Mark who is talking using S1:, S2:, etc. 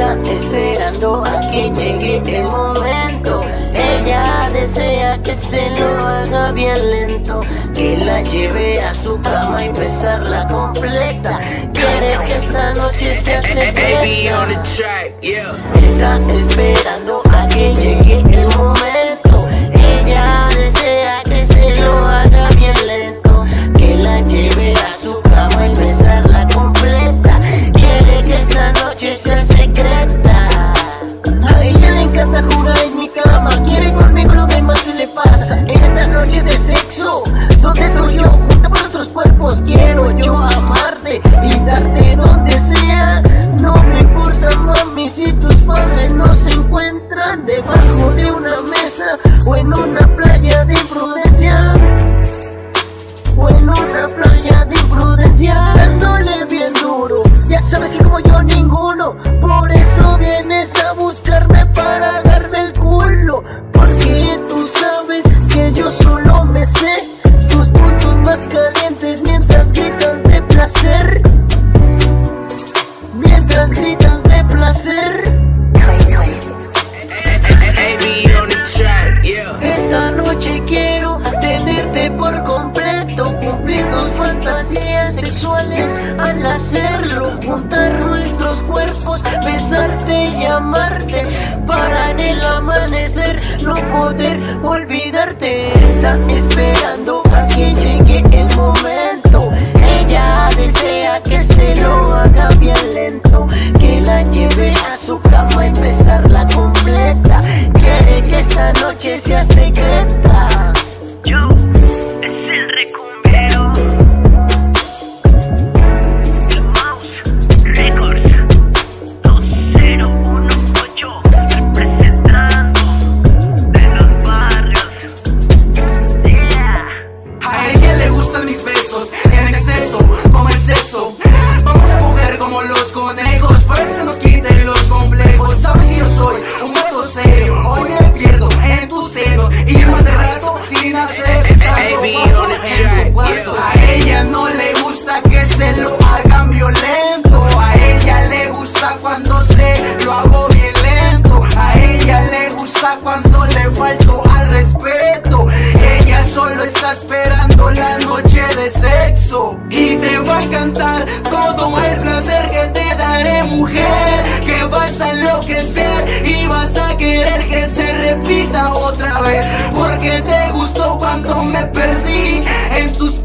S1: está esperando a que llegue el momento. Ella desea que se lo haga bien lento, que la lleve a su cama y besarla completa. Quiere que esta noche sea secreta. Está esperando a que llegue el momento. Ella desea que se lo haga bien lento, que la lleve a su cama y besarla completa. Quiere que esta noche sea secreta. A ella le encanta jugar en mi cama, quiere conmigo, lo demás se le pasa. En esta noche de sexo, donde tú y yo juntamos nuestros cuerpos, quiero yo amarte y darte donde sea. No me importa, mami, si tus padres no se encuentran debajo de una mesa o en una playa de imprudencia, o en una playa de imprudencia, dándole bien duro. Ya sabes que como yo ninguno, por eso vienes a buscarme para darme el culo, porque tú sabes que yo solo me sé tus puntos más calientes mientras gritas de placer, mientras gritas de placer. Esta noche quiero tenerte por completo, cumplir tus fantasías sexuales al hacerlo, juntar nuestros cuerpos, besarte y amarte, para en el amanecer no poder olvidarte. Está esperando a que llegue el momento. Ella desea que se lo haga bien lento, que la lleve a su cama y besarla completa. Quiere que esta noche sea secreta.
S2: Yo, es el recumbero. The Mouse Records 2018, representando de los barrios. Yeah.
S3: A ella le gustan mis besos en exceso, como el sexo. Vamos a jugar como los conejos para que se nos quiten los complejos. Sabes que yo soy un muerto serio, hoy me pierdo en tus senos y más de rato sin hacer tanto paso en tu cuarto. A ella no le gusta que se lo hagan violento, a ella le gusta cuando se lo hago bien lento, a ella le gusta cuando le falto al respeto. Ella solo está esperando la noche de sexo y te va a cantar todo el placer que te daré, mujer, que vas a enloquecer y vas a querer que se repita otra vez, porque te gustó cuando me perdí en tus